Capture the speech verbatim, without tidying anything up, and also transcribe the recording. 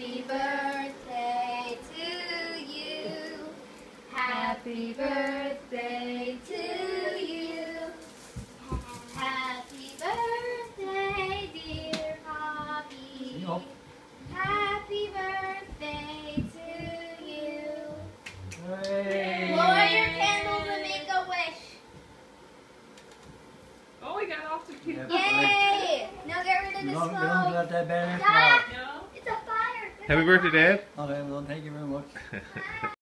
Happy birthday to you. Happy birthday to you. Happy birthday, dear Poppy. Happy birthday to you. Hooray. Blow your candles and make a wish. Oh, we got off the cue. Yay! Now get rid of the Don't, smoke. don't let that banner Stop. fall. No? It's a fire. Happy birthday, Dad. Okay, well, thank you very much.